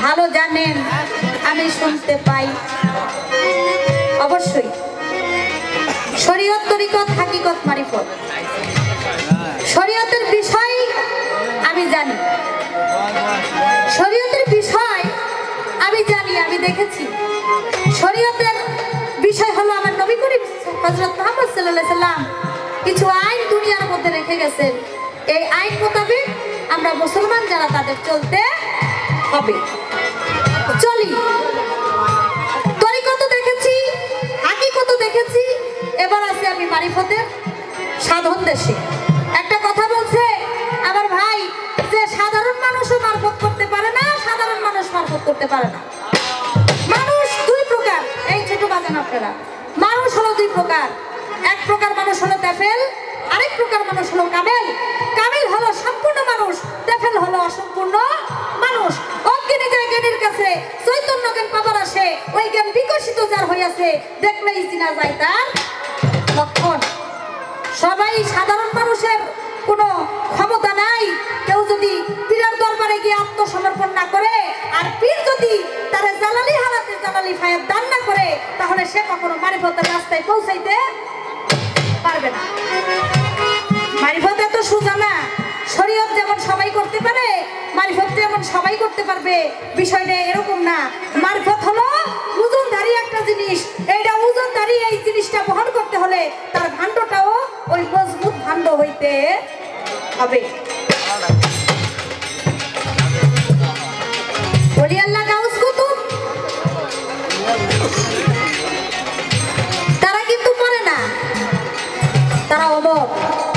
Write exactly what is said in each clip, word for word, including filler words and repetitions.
ভালো জানেন, আমি শুনতে পাই। অবশ্যই শরীয়ত, তরিকত, হাকিকত, মারিফত, শরীয়তের বিষয় আমি জানি, শরীয়তের বিষয় আমি জানি, আমি দেখেছি। শরীয়তের বিষয় হলো আমার নবী করিম হযরত মুহাম্মদ সাল্লাল্লাহু আলাইহি সাল্লাম কিছু আইন দুনিয়ার মধ্যে রেখে গেছেন। এই আইন মোতাবেক আমরা মুসলমান যারা তাদের চলতে হবে। চলি, তরিকত দেখেছি, হাকিকত দেখেছি, এবার আছে আমি মারিফতের সাধন দেশে। একটা কথা বলছে আমার ভাই যে সাধারণ মানুষও মারফত করতে পারে না, সাধারণ মানুষ মারফত করতে পারে না। মানুষ দুই প্রকার, এই ছোট বাজান আপনারা, মানুষ হলো দুই প্রকার। এক প্রকার মানুষ হলো তেফেল, আরেক প্রকার মানুষ হলো কামেল। কামেল হলো সম্পূর্ণ মানুষ, তেফেল হলো অসম্পূর্ণ মানুষ। অজ্ঞানী যায় জ্ঞানীর কাছে, চৈতন্য জ্ঞান পাবার আসে, ওই জ্ঞান বিকশিত যার হইয়াছে, দেখলেই চিনা যায় তার লক্ষণ। সবাই সাধারণ মানুষের কোনো ক্ষমতা নাই। কেউ যদি পীরের দরবারে গিয়ে আত্মসমর্পণ না করে, আর পীর যদি তার জালালি হালাতে জালালি ফায়াত দান না করে, তাহলে সে কখনো মারিফতের রাস্তায় পৌঁছাইতে পারবে না। মারিফত এত সোজা না। শরীয়ত যেমন সবাই করতে পারে, মারিফত যেমন সবাই করতে পারবে, বিষয়টা এরকম না। মারিফত হলো ওজনধারী একটা জিনিস। এইটা ওজনধারী, এই জিনিসটা বহন করতে হলে তার ভাণ্ডটাও ওই মজবুত ভাণ্ড হইতে হবে। ওলি আল্লাহ গাউস কুতুব তারা কিন্তু করে না, তারা অমর।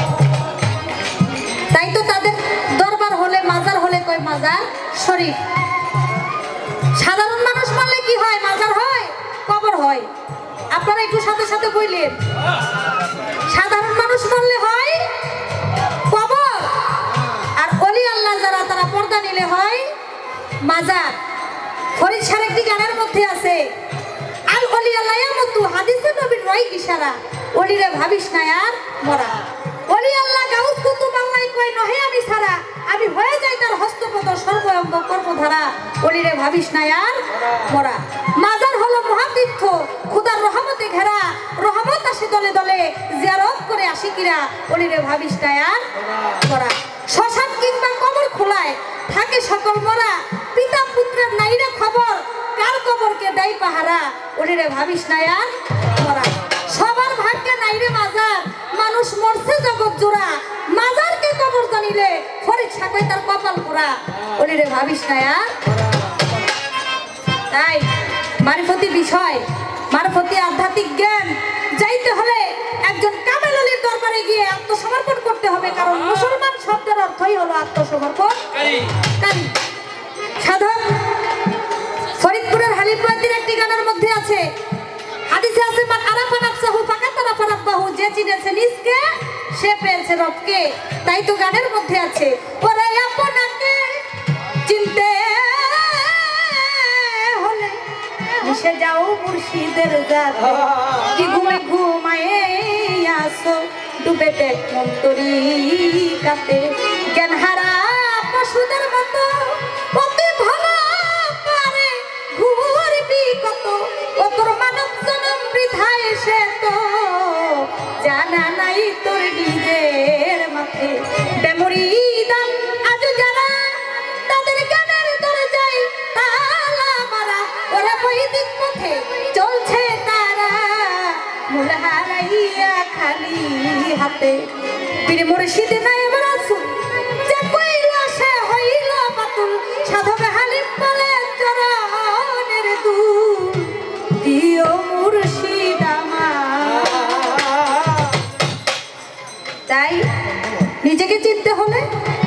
তাই তো তাদের দরবার হলে, মাজার হলে কয় মাজার শরীফ। সাধারণ মানুষ মানলে কি হয়? মাজার হয়, কবর হয়। আপনারা একটু সাথে সাথে বললেন, সাধারণ মানুষ মানলে হয় কবর, আর ওলি আল্লাহ যারা তারা পর্দা নিলে হয় মাজার। ফরিদ শাহ একটি গানের মধ্যে আছে, আল ওলি আল্লাহ মতো হাদিসে নবীর রয় ইশারা, ওলিরে ভাবিস না আর মরা। ওলি আল্লাহ গাউস কুতুব আল্লাহ কয় নহে আমি ছাড়া, আমি হয়ে যাই তার হস্তপদ সর্বঙ্গ কর্মধারা, ওলিরে ভাবিস না আর মরা। মাজার হলো মহাতীর্থ, খোদার রহমতে ঘেরা, রহমত আসে দলে দলে, জিয়ারত করে আশিকিরা, ওলিরে ভাবিস না আর মরা। শ্মশান কিংবা কবর খোলায় থাকে সকল মরা, পিতা পুত্রের নাইরে খবর, কার কবরকে দেয় পাহারা, ওলিরে ভাবিস না আর মরা। সবার ভাগ্যে নাইরে মাজার, মানুষ মরছে জগৎ জোড়া, মাজারকে কবর জানিলে ফরিদ শাহ কয় তার কপাল পোড়া, ওলিরে ভাবিস না আর। তাই মারিফতি বিষয়, মারিফতি আধ্যাত্মিক জ্ঞান যাইতে হলে একজন কামেল ওলির দরবারে গিয়ে আত্মসমর্পণ করতে হবে। কারণ মুসলমান শব্দের অর্থই হলো আত্মসমর্পণকারী। সাধক ফরিদপুরের হালিফবাদীর একটি গানের মধ্যে আছে, হাদিসে আছে, মান আরাফা নাফসাহু ফাকাত আরাফা রাব্বাহু, যে চিনেছে নিজকে সে পেয়েছে রবকে। তাই তো গানের মধ্যে আছে, ওরে আপনাকে চিনতে হলে মিশে যাও মুর্শিদের জাতে, কি ঘুমে ঘুমায়ে আসো ডুবে দেখ মন তরিকাতে, জ্ঞান হারা পশুদের মতো অতি ভালো পারে ঘুরবি কত, ও তোর মানব জনম বৃথা এসে তো জানা নাই তোর নিজের মাঠে। মেমোরি দাম আজ যারা তাদের জ্ঞানের দরজায় তালা মারা, ওরা বৈদিক পথে চলছে তারা, মূল হারাইয়া খালি হাতে। পীর মুর্শিদ নাই রাসূল যে কইল সে হইল বাতুল, সাধক হালিম বলে চরণের দুল দিও মুর্শিদ আমার। তাই নিজেকে চিনতে হলে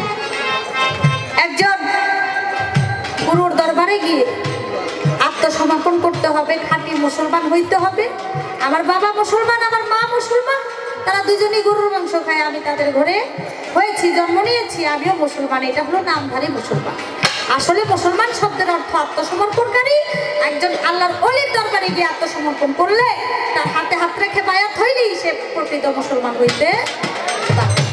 একজন গুরুর দরবারে গিয়ে আত্মসমর্পণ করতে হবে, খাঁটি মুসলমান হইতে হবে। আমার বাবা মুসলমান, আমার মা মুসলমান, তারা দুজনই গরুর মাংস খায়। আমি তাদের ঘরে হয়েছি, জন্ম নিয়েছি, আমিও মুসলমান। এটা হলো নামধারী মুসলমান। আসলে মুসলমান শব্দের অর্থ আত্মসমর্পণকারী। একজন আল্লাহর ওলির দরবারে গিয়ে আত্মসমর্পণ করলে, তার হাতে হাত রেখে বায়াত হইলেই সে প্রকৃত মুসলমান হইতে পারে।